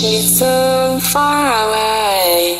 she's so far away.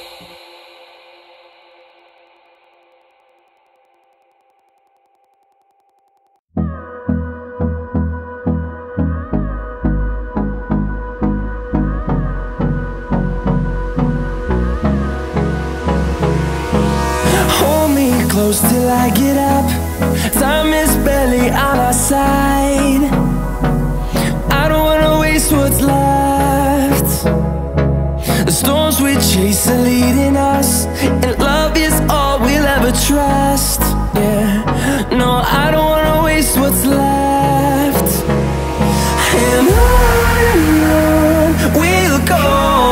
Hold me close till I get up. Time is barely on our side. I don't wanna waste what's left. The storms we chase are leading us, and love is all we'll ever trust. Yeah, no, I don't wanna waste what's left. And on we'll go,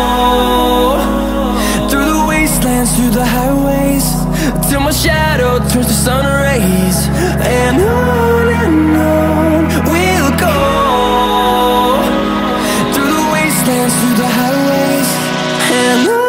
through the wastelands, through the highways, till my shadow turns to sun rays. And on we'll go, through the wastelands, through the highways, and on we'll go.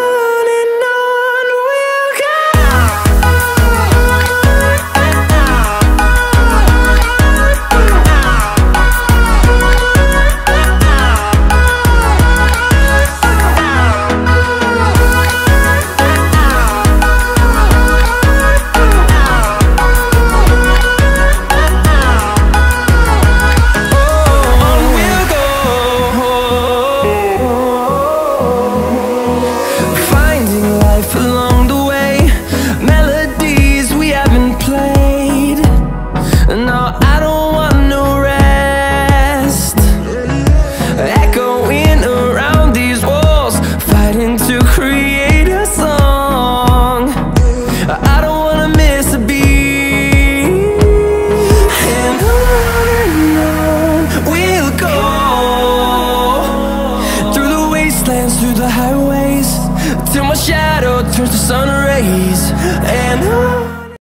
Along the way, melodies we haven't played. No, I don't want no rest. Echoing around these walls, fighting to create a song. I don't wanna miss a beat. And on we'll go, through the wastelands, through the highways, till my shadow turns to sun rays. And on